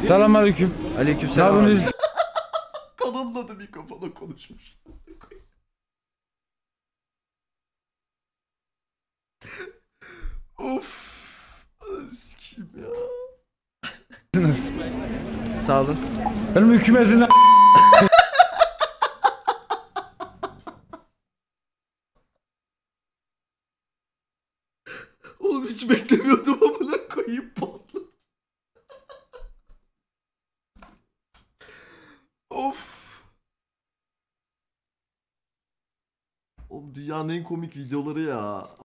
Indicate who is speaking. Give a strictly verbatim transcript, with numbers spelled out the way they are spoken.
Speaker 1: Selamünaleyküm.
Speaker 2: Aleykümselam.
Speaker 1: Ne
Speaker 2: abi.
Speaker 1: yapıyorsunuz?
Speaker 3: Kanalın adı mikrofona konuşmuş. Of. Ananı sikeyim ya.
Speaker 2: Sağ olun.
Speaker 1: Benim hükümetine
Speaker 3: Oğlum hiç beklemiyordum amına koyayım patladı. Of. Oğlum dünyanın en komik videoları ya.